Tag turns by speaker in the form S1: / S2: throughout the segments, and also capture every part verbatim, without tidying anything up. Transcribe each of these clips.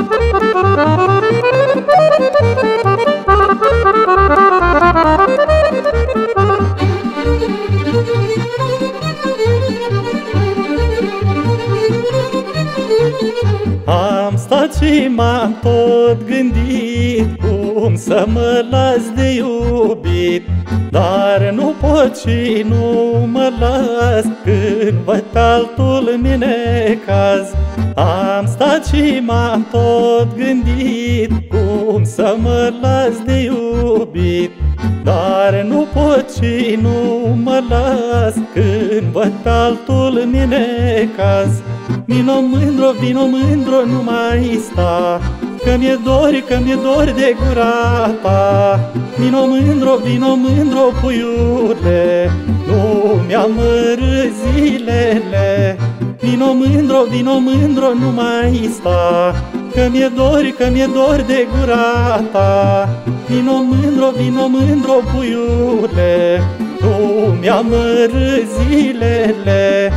S1: Am stat și m-am tot gândit cum să mă las de iubit, dar nu pot și nu mă las când văd pe altul în necaz. Am stat și m-am tot gândit cum să mă las de iubit, dar nu pot și nu mă las când văd pe altul în necaz. Vino mândro, vino mândro, nu mai sta, că mi-e dor, că mi-e dor de gura ta. Vino mândro, vino mândro, puiule, nu mi-amărâ zilele. Vino mândro, vino mândro, nu mai sta, că mi-e dor, că mi-e dor de gura ta. Vino mândro, vino mândro, puiule, nu mi-amărâ zilele.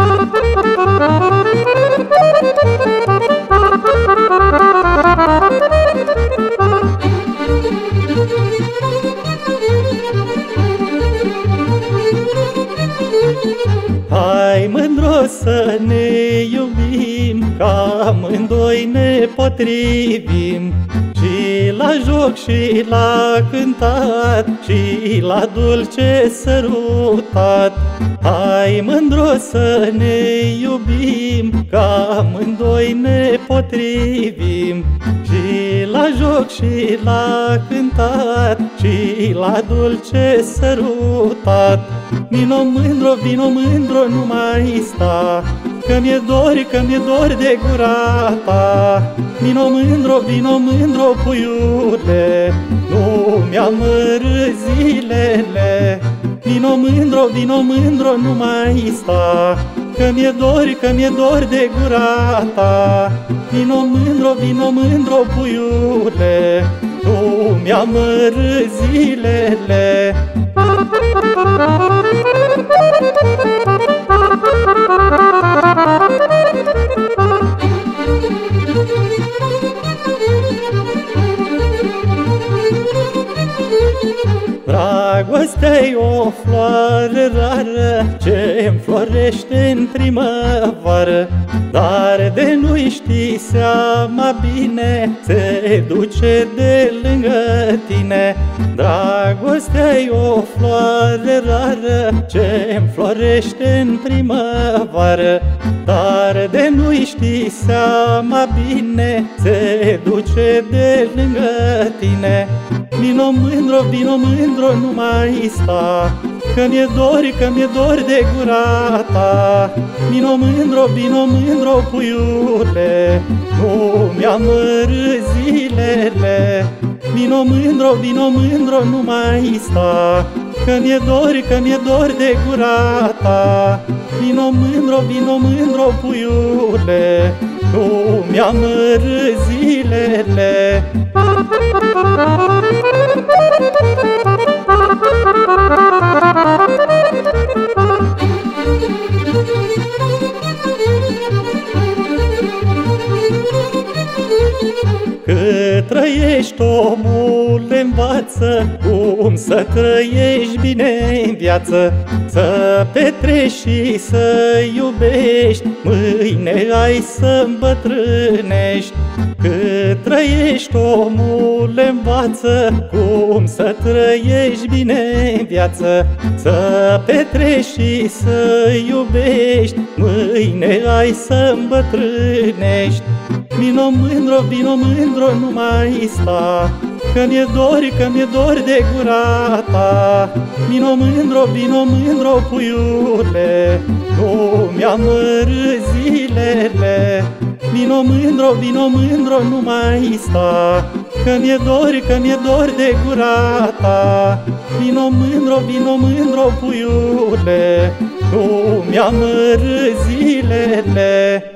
S1: Hai mândro să ne iubim, că amândoi ne potrivim, și la joc și la cântat, și la dulce sărutat. Hai mândro să ne iubim, că amândoi ne potrivim, și la joc și la cântat, și la dulce sărutat. Vino mândro, vino mândro, nu mai sta, că mi-e dor, că mi-e dor de gura ta. Vino mândro, vino mândro, puiule, nu mi-amărâ zilele. Vino mândro, vino mândro, nu mai sta, că mi-e dor, că mi-e dor de gura ta. Vino mândro, vino mândro, puiule, nu mi-amărâ zilele. Dragostea-i o floare rară ce înflorește în primăvară, dar de nu-i știi seama bine, se duce de lângă tine. Dragostea-i o floare rară ce înflorește în primăvară, dar de nu-i știi seama bine, se duce de lângă tine. Vino mândro, vino mândro, nu mai sta, că mi-e dor, că mi-e dor de gura ta. Vino mândro, vino mândro, puiule, nu mi-amărâ zilele. Vino mândro, vino mândro, nu mai sta, că mi-e dor, că mi-e dor de gura ta. Vino mândro, vino mândro, puiule, nu mi-amărâ zilele. Cât trăiești, omul învață cum să trăiești bine în viață, să petreci și să iubești, mâine ai să îmbătrânești. Cât trăiești, omul învață cum să trăiești bine în viață, să petreci și să iubești, mâine ai să îmbătrânești. Vino mândro, vino mândro, nu mai sta, că mi-e dor, că mi-e dor de gura ta. Vino mândro, vino mândro, puiule, nu mi-amărâ zilele. Vino mândro, vino mândro, nu mai sta, că mi-e dor, că mi-e dor de gura ta. Vino mândro, vino mândro, puiule, nu mi-amărâ zilele.